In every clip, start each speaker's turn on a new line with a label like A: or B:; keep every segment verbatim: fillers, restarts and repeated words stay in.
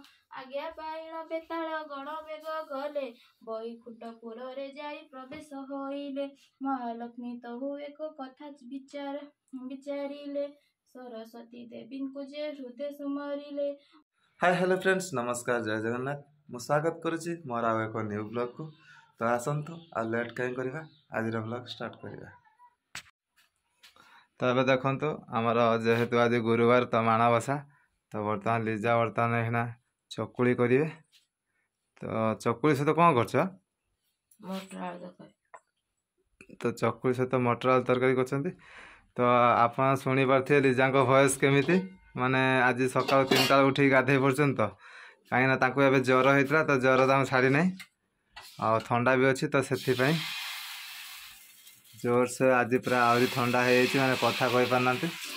A: आज्ञा पाइण बेताल गण मेघ गले बैकुंठपुरे जाई प्रवेश होइले महालक्ष्मी तहु एक कथा विचार विचारिले सरस्वती देवी को जे हृदय सुमरिले।
B: हाय हेलो फ्रेंड्स नमस्कार जय जगन्नाथ मु स्वागत करुच्ची मोर आउ एक न्यू ब्लॉग को। तो आसतु आ लेट कहीं करवा आज ब्लॉग स्टार्ट करवा। तो ये देखो आमर जेहेतु आज गुरुवार तो माणबसा तो बर्तमान लिजा बर्तमान है चकुली करेंगे। तो चकुली सहित कौन कर तो चकुली सहित मटर आलू तरकारी कर। तो आप शुणी पारे लिजा भॉइस केमी माने आज सकाल तीन टा उठी गाधे पड़छन तो कहीं ज्वर होता तो ज्वर तो छाड़ी ना आ थंडा भी अच्छी तो से जोर से आज पूरा आहरी थंडा है माने कथा कही पारना।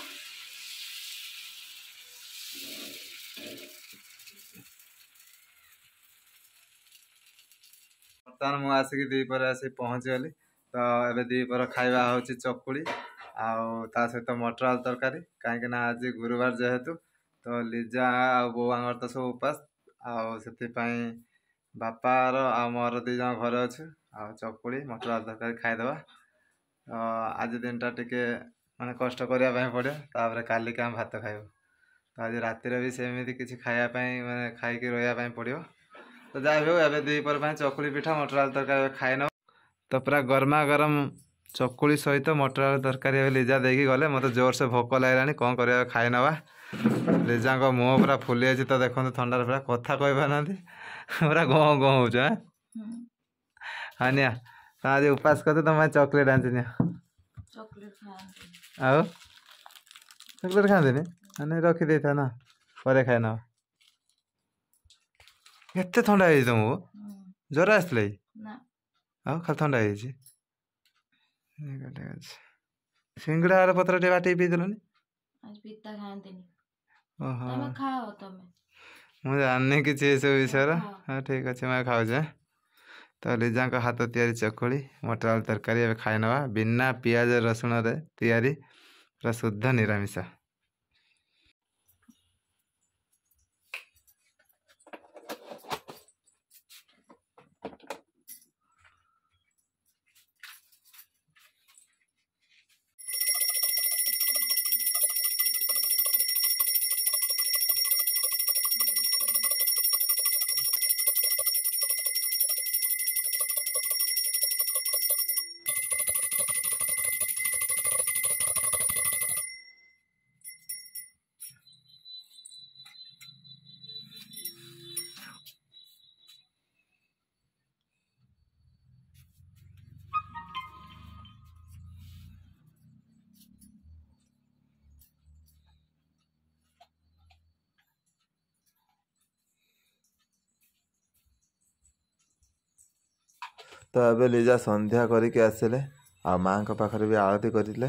B: बर्तमान मुझे आसिक दीपर आसी पहुँची गली। तो ये दीपर खाଇବା हूँ चकुली आ सहित मटर आलू तरकारी कहीं आज गुरुवार जेहेतु तो लिजा आ बो आंगर तो सब उपास आपार बापार आ मोर दी जन घर अच्छे आ चकुली मटर आलू तरकारी खाईदे। तो आज दिन टा टिके माने कष्ट करने पड़े तापर काली आम भात खाइब। तो आज रातिर भी सेमती किसी खायापाई माने खाई रहा पड़ो। तो जहाँ भी हो दीपर चकुली पिठा मटर आलू तरकारी खाई न। तो पूरा गर्मा गरम चकुली सहित मटर आलू तरकारी लिजा देकी गले मत जोर से भोक लगे कौन कर खाई नवा। लिजा मुँह पूरा फुली जाए तो देखो थंडार पूरा कथा कही पार पूरा गह गह हो हाँ निया आज उपास करते तुम चॉकलेट आंची आओ चॉकलेट खाते नहीं रखी था ना पर खाए ना एत थंडा है तुमको ज्वर आसला आओ खाली थंडा है सिंगड़ा आर पत्र टे बाटे पी देलनि मुझे जानी कि सब विषय। हाँ ठीक अच्छे मैं खाऊे। तो लिजा हाथ तैयारी चकुली मटर आलू तरकारी ए खाई नवा बिना पियाज रसुण तैयारी पूरा शुद्ध निरामिष। तो ये लिजा संध्या करके आसिले आ माँ के पाखरे भी आरती करें।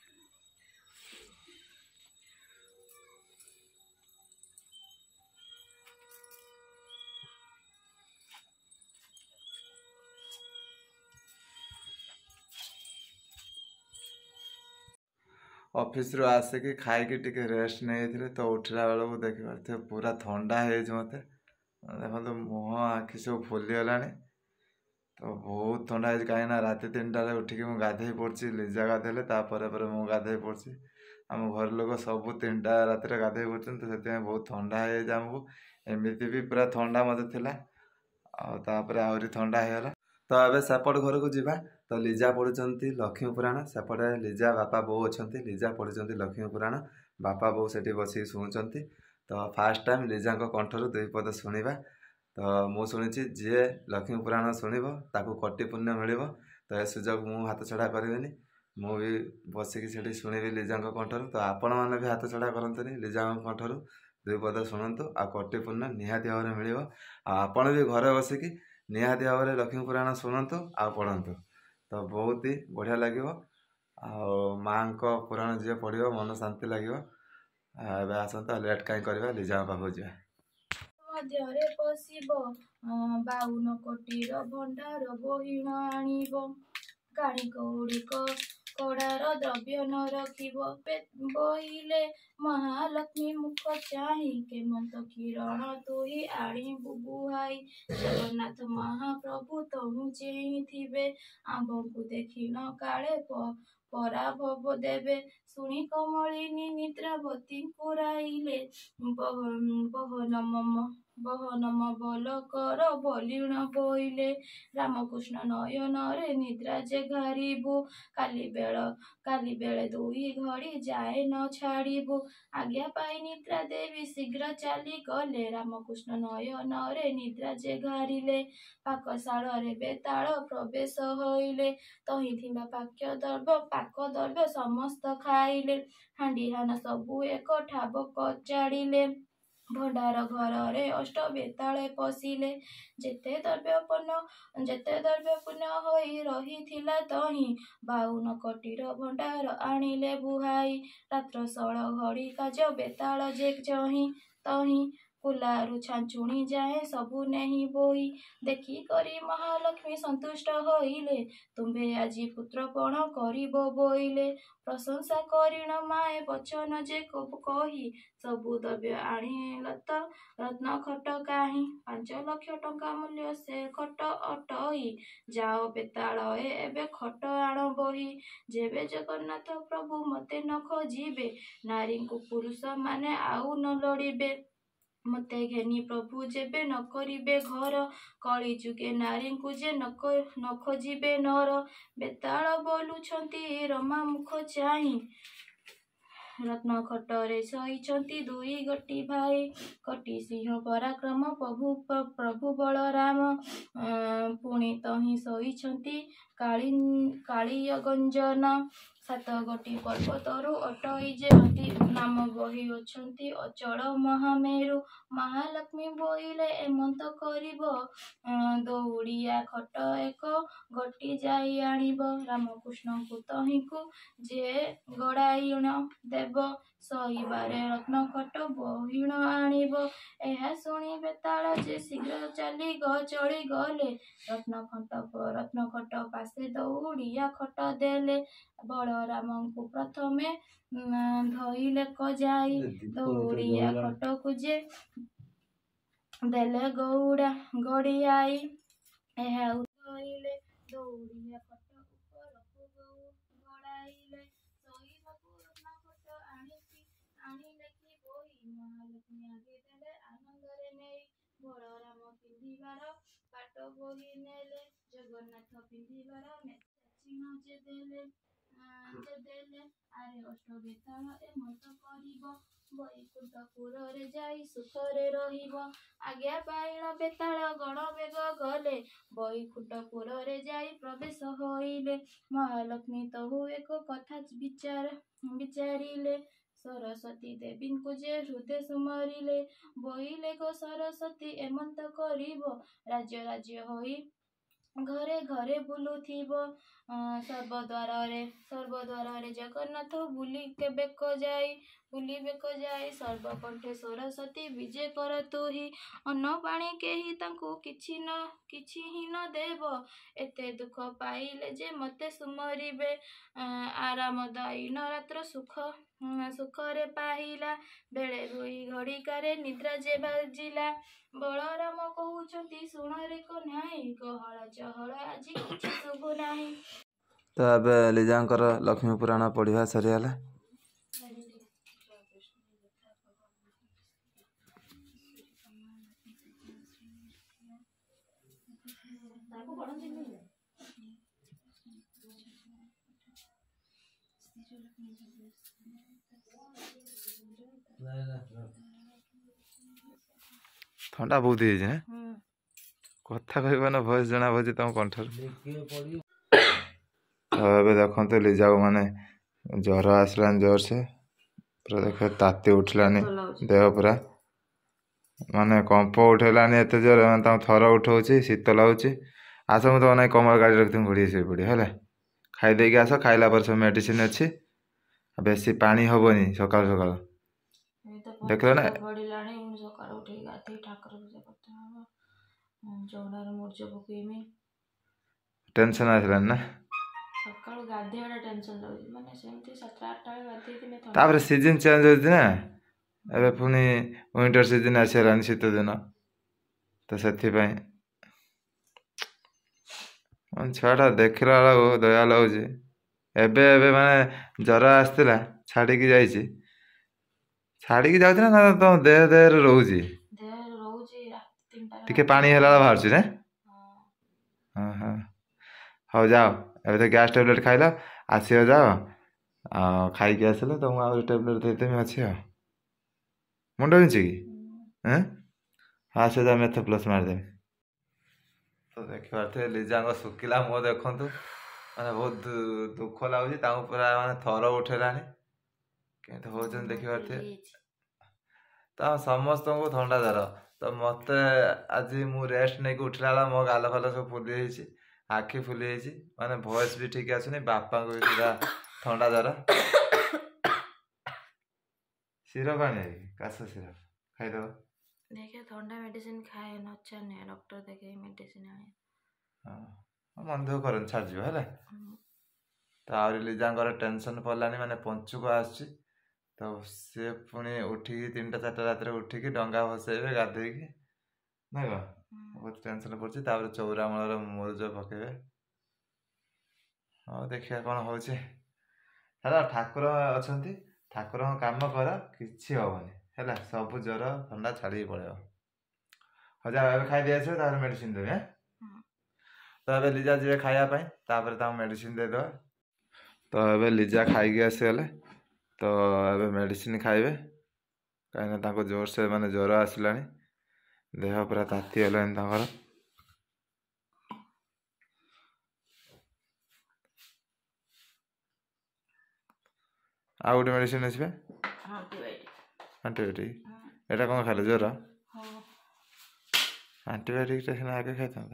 B: ऑफिस रू आसिक खाई टिके रेस्ट नहीं तो उठला बेलू देख पारे पूरा ठंडा है मत देखो मुँह आखि सब फुलीगला। तो बहुत ठंडा है कहीं रात तीन टारे उठिक मुझे गाधे पड़ी लिजा गाधेले मुझे गाधे पड़ी आम घर लोग सब तीन टा रात गाधे पड़ते तो से बहुत ठंडा है आमको एमती भी पूरा ठंडा मत थिला आउर आहरी ठंडा होगा। तो ये सेपट घर को जीवा। तो लिजा पढ़ुंट लक्ष्मी पुराण सेपटे लिजा बापा बो अच्छा लिजा पढ़ुंट लक्ष्मी पुराण बापा बो से बस शुणुंट। तो फास्ट टाइम लिजा कंठर दुई पद शुणा। तो मु शुणी जी लक्ष्मी पुराण शुणव ताकू कोटि पुण्य मिल। तो यह सुजोग मु हाथ छड़ा करेनि मु भी बसिकी से शुणी लिजा कंठर। तो आपण मैंने भी हाथ छड़ा करते लिजा कंठर दुई पद शुणु आ कोटि पुण्य निहाती भाव में मिल। आपण भी घर बसिकी निहाती भाव में लक्ष्मी पुराण शुणु आ पढ़ु तो बहुत ही बढ़िया लगे। माँ को पुराण जी पढ़ो मन शांति लगे। आसत लेट कहीं करवा लिजा पाखु जा
A: मध्यरे पशिब बाउन कोटीर भंडार बहिण आणिब गाणी कौड़िक କଡ଼ାର ଦ୍ରବ୍ୟ ନ ରଖିବ। ବୋଇଲେ ମହାଲକ୍ଷ୍ମୀ ମୁଖ ଚାହିଁ କେମନ୍ତ କିରଣ ତୁହି ଆଣିବୁ ବୁହାଇ। ଜଗନ୍ନାଥ ମହାପ୍ରଭୁ ତହୁଁ ଚେଇଁଥିବେ ଆମ୍ଭଙ୍କୁ ଦେଖିନ କାଳେ ପରାଭବ ଦେବେ। ଶୁଣି କମଳିନୀ ନିଦ୍ରାବତୀଙ୍କୁ ରାଇଲେ ବହନମ ବହନମ ବଲ କର ବଲିଣ ବୋଇଲେ। ରାମକୃଷ୍ଣ ନୟନରେ ନିଦ୍ରା ଯେ ଘାରିବୁ କାଲି ବେଳ କାଲି ବେଳେ ଦୁଇ ଘଡ଼ି ଯାଏ ନ ଛାଡ଼ିବୁ। ଆଜ୍ଞା ପାଇ ନିଦ୍ରା ଦେବୀ ଶୀଘ୍ର ଚାଲିଗଲେ ରାମକୃଷ୍ଣ ନୟନରେ ନିଦ୍ରା ଯେ ଘାରିଲେ। ପାକଶାଳରେ ବେତାଳ ପ୍ରବେଶ ହୋଇଲେ ତହିଁ ଥିବା ପାକ୍ୟ ଦ୍ରବ୍ୟ ପାକ ଦ୍ରବ୍ୟ ସମସ୍ତ ଖାଇଲେ। ହାଣ୍ଡିହାନ ସବୁ ଏକ ଠାବ କଚାଡ଼ିଲେ ଭଣ୍ଡାର ଘରରେ ଅଷ୍ଟ ବେତାଳେ ପଶିଲେ। ଯେତେ ଦ୍ରବ୍ୟପୂର୍ଣ୍ଣ ଯେତେ ଦ୍ରବ୍ୟପୂର୍ଣ୍ଣ ହୋଇ ରହିଥିଲା ତହିଁ ବାଉନ କୋଟିର ଭଣ୍ଡାର ଆଣିଲେ ବୁହାଇ। ରାତ୍ର ଷୋଳ ଘଡ଼ି କାଜ ବେତାଳ ଯେ ଚହିଁ ତହିଁ କୁଲାରୁ ଛାଞ୍ଚୁଣି ଯାଏଁ ସବୁ ନେଇ ବୋଇ। ଦେଖି କରି ମହାଲକ୍ଷ୍ମୀ ସନ୍ତୁଷ୍ଟ ହୋଇଲେ ତୁମ୍ଭେ ଆଜି ପୁତ୍ରପଣ କରିବ ବୋଇଲେ। ପ୍ରଶଂସା କରିଣ ମାଏ ବଚନ ଯେ କହି ସବୁ ଦ୍ରବ୍ୟ ଆଣିଲତ ରତ୍ନ ଖଟ କାହିଁ। ପାଞ୍ଚ ଲକ୍ଷ ଟଙ୍କା ମୂଲ୍ୟ ସେ ଖଟ ଅଟଇ ଯାଅ ବେତାଳଏ ଏବେ ଖଟ ଆଣ ବୋହି। ଯେବେ ଜଗନ୍ନାଥ ପ୍ରଭୁ ମତେ ନ ଖୋଜିବେ ନାରୀଙ୍କୁ ପୁରୁଷମାନେ ଆଉ ନ ଲୋଡ଼ିବେ। ମତେ ଘେନି ପ୍ରଭୁ ଯେବେ ନ କରିବେ ଘର କଳି ଯୁଗେ ନାରୀଙ୍କୁ ଯେ ନ ଖୋଜିବେ ନର। ବେତାଳ ବୋଲୁଛନ୍ତି ରମା ମୁଖ ଚାହିଁ ରତ୍ନ ଖଟରେ ଶୋଇଛନ୍ତି ଦୁଇ ଗୋଟି ଭାଇ। କୋଟି ସିଂହ ପରାକ୍ରମ ପ୍ରଭୁ ପ୍ରଭୁ ବଳରାମ ପୁଣି ତହିଁ ଶୋଇଛନ୍ତି କାଳିୟ ଗଞ୍ଜନ। ସାତ ଗୋଟି ପର୍ବତରୁ ଅଟଇ ଯେ ନଦୀ ନାମ ବହି ଅଛନ୍ତି ଅଚଳ ମହାମେରୁ। ମହାଲକ୍ଷ୍ମୀ ବୋଇଲେ ଏମନ୍ତ କରିବ ଦଉଡ଼ିଆ ଖଟ ଏକ ଗୋଟି ଯାଇ ଆଣିବ। ରାମକୃଷ୍ଣଙ୍କୁ ତହିଁକୁ ଯେ ଗଡ଼ାଇଣ ଦେବ ଶୋଇବାରେ ରତ୍ନ ଖଟ ବହିଣ ଆଣିବ। ଏହା ଶୁଣି ବେତାଳ ଯେ ଶୀଘ୍ର ଚାଲି ଚଳିଗଲେ ରତ୍ନ ଖଟ ପାଶେ ଦଉଡ଼ିଆ ଖଟ ଦେଲେ। ବଳରାମଙ୍କୁ ପ୍ରଥମେ ଧଇଲେ କଜାଇ ଦଉଡ଼ିଆ ଖଟକୁ ଯେ ଦେଲେ ଗଡ଼ିଆଇ। ଏହା ଧଇଲେ ଦଉଡ଼ିଆ ଖଟ ଉପରକୁ ଗଡ଼ାଇଲେ ଶୋଇବାକୁ ରତ୍ନ ଖଟ ଆଣିଲେ କି ବୋହି। ମହାଲକ୍ଷ୍ମୀ ଆଗେ ଦେଲେ ଆନନ୍ଦରେ ନେଇ ବଳରାମ ପିନ୍ଧିବାର ପାଟ ବୋହି ନେଲେ। ଜଗନ୍ନାଥ ପିନ୍ଧିବାର ମେଚିନ ଯେ ଦେଲେ ଯେ ଦେଲେ ଆରେ ଅଷ୍ଟ ବେତାଳ ଏମନ୍ତ କରିବ ବୈକୁଣ୍ଠପୁରରେ ଯାଇ ସୁଖରେ ରହିବ। ଆଜ୍ଞା ପାଇଣ ବେତାଳ ଗଣ ବେଗ ଗଲେ ବୈକୁଣ୍ଠପୁରରେ ଯାଇ ପ୍ରବେଶ ହୋଇଲେ। ମହାଲକ୍ଷ୍ମୀ ତହୁ ଏକ କଥା ବିଚାରିଲେ ସରସ୍ୱତୀ ଦେବୀଙ୍କୁ ଯେ ହୃଦେ ସୁମରିଲେ। ବୋଇଲେ ଗୋ ସରସ୍ୱତୀ ଏମନ୍ତ କରିବ ରାଜ୍ୟ ରାଜ୍ୟ ହୋଇ ଘରେ ଘରେ ବୁଲୁଥିବ ସର୍ବଦ୍ୱାରରେ ସର୍ବଦ୍ୱାରରେ ଜଗନ୍ନାଥ ବୁଲି ବେକ ଯାଇ ବୁଲି ବେକ ଯାଇ ସର୍ବକଣ୍ଠେ ସରସ୍ୱତୀ ବିଜେ କର ତୁହି। ଅନ୍ନ ପାଣି କେହି ତାଙ୍କୁ କିଛି ନ କିଛି ହିଁ ନ ଦେବ ଏତେ ଦୁଃଖ ପାଇଲେ ଯେ ମତେ ସୁମରିବେ। ଆରାମଦାୟୀନ ରାତ୍ର ସୁଖ ସୁଖରେ ପାହିଲା ବେଳେ ଦୁଇ ଘଡ଼ିକାରେ ନିଦ୍ରା ଯେ ବାଜିଲା। ବଳରାମ କହୁଛନ୍ତି ଶୁଣରେ କହ୍ନାଇ ଗହଳ ଚହଳ ଆଜି କିଛି ଶୁଭୁ ନାହିଁ।
B: ତ ଏବେ ଲିଜାଙ୍କର ଲକ୍ଷ୍ମୀ ପୁରାଣ ପଢ଼ିବା ସରିଗଲା। ଥଣ୍ଡା ବହୁତ ହେଇଯାଇଛି ନା କଥା କହିବ ନା ଭଏସ୍ ଜଣା ପଡ଼ୁଛି ତମ କଣ୍ଠରୁ। ତ ଏବେ ଦେଖନ୍ତୁ ଲିଜାକୁ ମାନେ ଜ୍ୱର ଆସିଲାନି ଜୋରସେ ପୁରା ଦେଖ ତାତି ଉଠିଲାନି ଦେହ ପୁରା ମାନେ କମ୍ପ ଉଠେଇଲାନି ଏତେ ଜୋର ମାନେ ତାଙ୍କୁ ଥର ଉଠଉଛି ଶୀତ ଲାଗୁଛି। ଆସ ମୁଁ ତମ ନାଇଁ କମଳ ଗାଡ଼ି ରଖିଥିବି ଘୋଡ଼ିକି ଶୋଇପଡ଼ିବ ହେଲା। ଖାଇଦେଇକି ଆସ ଖାଇଲା ପରେ ସବୁ ମେଡ଼ିସିନ ଅଛି ବେଶୀ ପାଣି ହବନି ସକାଳୁ ସକାଳୁ ଦେଖିଲ ନା।
A: ପଡ଼ିଲାଣି ସକାଳୁ ଉଠିକି ଗାଧେଇ ଠାକୁର ପୂଜା କରତେ ହବ ଚଉରାରେ ମୁର୍ଜ ପକେଇମି।
B: ଟେନସନ୍ ଆସିଲାନି ନା।
A: ସକାଳୁ ଗାଧେଇବାଟା ଟେନସନ୍ ଲାଗୁଛି ମାନେ ସେମିତି ସାତଟା ଆଠଟା ବେଳେ ଗାଧେଇଥିଲେ ଥଣ୍ଡା
B: ତାପରେ ସିଜନ୍ ଚେଞ୍ଜ ହେଉଛି ନା ଏବେ ପୁଣି ୱିଣ୍ଟର ସିଜନ୍ ଆସିଗଲାଣି ଶୀତ ଦିନ ତ ସେଥିପାଇଁ ଛୁଆଟା ଦେଖିଲା ବେଳକୁ ଦୟା ଲାଗୁଛି। ଏବେ ଏବେ ମାନେ ଜ୍ୱର ଆସିଥିଲା ଛାଡ଼ିକି ଯାଇଛି ଛାଡ଼ିକି ଯାଉଛି ନା ତମ ଦେହ ଦେହରେ ରହୁଛି
A: ଦେହରେ ରହୁଛି ରାତି ତିନିଟାରେ
B: ଟିକେ ପାଣି ହେଲା ବେଳେ ବାହାରୁଛି ନା ହଁ ହଁ ହଉ ଯାଅ ଏବେ ତ ଗ୍ୟାସ୍ ଟ୍ୟାବଲେଟ୍ ଖାଇଲ ଆସିବ ଯାଅ ଆଉ ଖାଇକି ଆସିଲେ ତ ମୁଁ ଆହୁରି ଟ୍ୟାବଲେଟ୍ ଦେଇଦେବି ଅଛି ଆଉ ମୁଣ୍ଡ ବିନ୍ଧୁଛି କି ଏଁ ହଁ ସେ ଯା ମେଥ ପ୍ଲସ୍ ମାରିଦେବି। ତ ଦେଖିପାରୁଥିବେ ଲିଜାଙ୍କ ଶୁଖିଲା ମୁହଁ ଦେଖନ୍ତୁ ମାନେ ବହୁତ ଦୁଃଖ ଲାଗୁଛି ତାଙ୍କୁ ପୁରା ମାନେ ଥର ଉଠେଇଲାଣି କେମିତି ହଉଛନ୍ତି ଦେଖିପାରୁଥିବେ। ତ ସମସ୍ତଙ୍କୁ ଥଣ୍ଡା ଜ୍ୱର ତ ମୋତେ ଆଜି ମୁଁ ରେଷ୍ଟ ନେଇକି ଉଠିଲା ବେଳେ ମୋ ଗାଲ ଫାଲ ସବୁ ଫୁଲି ଯାଇଛି ଆଖି ଫୁଲି ଯାଇଛି ମାନେ ଭଏସ୍ ବି ଠିକ୍ ଆସୁନି ବାପାଙ୍କୁ ବି ପୁରା ଥଣ୍ଡା ଜ୍ୱର। ସିରପ ଆଣିବି କାଶ ସିରପ ଖାଇଦେବ
A: ଦେଖିଆ ଥଣ୍ଡା ମେଡିସିନ ଖାଏ ନଚାନେ ଡକ୍ଟର ଦେଖେଇ ମେଡିସିନ ଆଣେ
B: ହଁ ମନ ଦୁଃଖ କରନି ଛାଡ଼ିଯିବ ହେଲା। ତ ଆହୁରି ଲିଜାଙ୍କର ଟେନସନ୍ ପଡ଼ିଲାନି ମାନେ ପଞ୍ଚୁକ ଆସୁଛି ତ ସିଏ ପୁଣି ଉଠିକି ତିନିଟା ଚାରିଟା ରାତିରେ ଉଠିକି ଡଙ୍ଗା ଭସେଇବେ ଗାଧେଇକି ନାଇଁ କଣ ବହୁତ ଟେନସନ୍ ପଡ଼ୁଛି। ତାପରେ ଚଉରାମୂଳର ମୁରୁଜ ପକେଇବେ ହଉ ଦେଖିବା କ'ଣ ହେଉଛି ହେଲା। ଠାକୁର ଅଛନ୍ତି ଠାକୁରଙ୍କ କାମ କର କିଛି ହେବନି ହେଲା ସବୁ ଜ୍ୱର ଥଣ୍ଡା ଛାଡ଼ିକି ପଳେଇବ। ହଉ ଯାଅ ଏବେ ଖାଇଦେଇ ଆସିବ ତାପରେ ମେଡ଼ିସିନ ଦେବି ଆଁ ତ ଏବେ ଲିଜା ଯିବେ ଖାଇବା ପାଇଁ ତାପରେ ତାଙ୍କୁ ମେଡ଼ିସିନ ଦେଇଦେବା। ତ ଏବେ ଲିଜା ଖାଇକି ଆସିଗଲେ ତ ଏବେ ମେଡ଼ିସିନ ଖାଇବେ କାହିଁକିନା ତାଙ୍କୁ ଜୋରସେ ମାନେ ଜ୍ୱର ଆସିଲାଣି ଦେହ ପୁରା ତାତିଗଲାଣି ତାଙ୍କର। ଆଉ ଗୋଟେ ମେଡ଼ିସିନ ଆସିବେ ଆଣ୍ଟିବାୟୋଟିକ୍ ଏଇଟା କ'ଣ ଖାଇଲେ ଜ୍ୱର ଆଣ୍ଟିବାୟୋଟିକ୍ଟା ସିନା ଆଗେ ଖାଇଥାନ୍ତା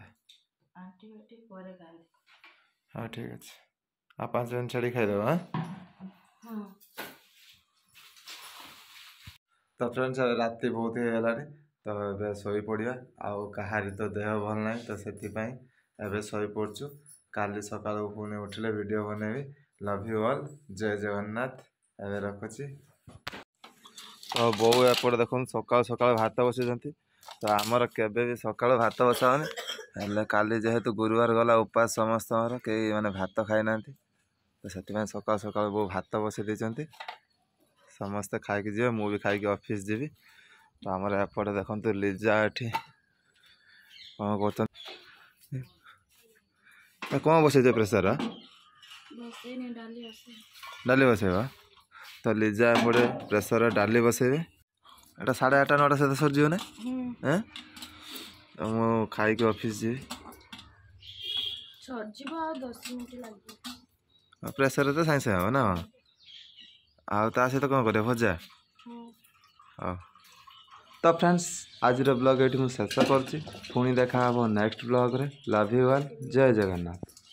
B: ହଉ ଠିକ୍ ଅଛି ଆଉ ପାଞ୍ଚ ଦିନ ଛାଡ଼ି ଖାଇଦେବ ଆଁ ତ ଫ୍ରେଣ୍ଡସ୍ ଏବେ ରାତି ବହୁତ ହେଇଗଲାଣି ତ ଏବେ ଶୋଇପଡ଼ିବା ଆଉ କାହାରି ତ ଦେହ ଭଲ ନାହିଁ ତ ସେଥିପାଇଁ ଏବେ ଶୋଇପଡ଼ୁଛୁ କାଲି ସକାଳୁ ପୁଣି ଉଠିଲେ ଭିଡ଼ିଓ ବନେଇବି। ଲଭ୍ ୟୁ ଅଲ୍ ଜୟ ଜଗନ୍ନାଥ ଏବେ ରଖୁଛି। ତ ବୋଉ ଏପଟେ ଦେଖନ୍ତୁ ସକାଳୁ ସକାଳୁ ଭାତ ବସାଇଛନ୍ତି ତ ଆମର କେବେ ବି ସକାଳୁ ଭାତ ବସାଉନି ହେଲେ କାଲି ଯେହେତୁ ଗୁରୁବାର ଗଲା ଉପାସ ସମସ୍ତଙ୍କର କେହି ମାନେ ଭାତ ଖାଇନାହାନ୍ତି ତ ସେଥିପାଇଁ ସକାଳୁ ସକାଳୁ ବୋଉ ଭାତ ବସାଇ ଦେଇଛନ୍ତି ସମସ୍ତେ ଖାଇକି ଯିବେ ମୁଁ ବି ଖାଇକି ଅଫିସ୍ ଯିବି। ତ ଆମର ଏପଟେ ଦେଖନ୍ତୁ ଲିଜା ଏଠି କ'ଣ କରୁଛନ୍ତି କ'ଣ ବସେଇଛ ପ୍ରେସର ଡାଲି ବସେଇବା ତ ଲିଜା ଏପଟେ ପ୍ରେସର ଡାଲି ବସେଇବେ ଏଇଟା ସାଢ଼େ ଆଠଟା ନଅଟା ସହିତ ସରିଯିବ ନା ଏଁ ମୁଁ ଖାଇକି ଅଫିସ୍ ଯିବି ପ୍ରେସରରେ ତ ସାଙ୍ଗେ ସାଙ୍ଗେ ହେବ ନା କ'ଣ ଆଉ ତା ସହିତ କ'ଣ କରିବା ଭଜା ହଉ। ତ ଫ୍ରେଣ୍ଡସ୍ ଆଜିର ବ୍ଲଗ୍ ଏଇଠି ମୁଁ ଶେଷ କରୁଛି ପୁଣି ଦେଖା ହେବ ନେକ୍ସଟ ବ୍ଲଗ୍ରେ। ଲଭ୍ ୟୁ ଅଲ୍ ଜୟ ଜଗନ୍ନାଥ।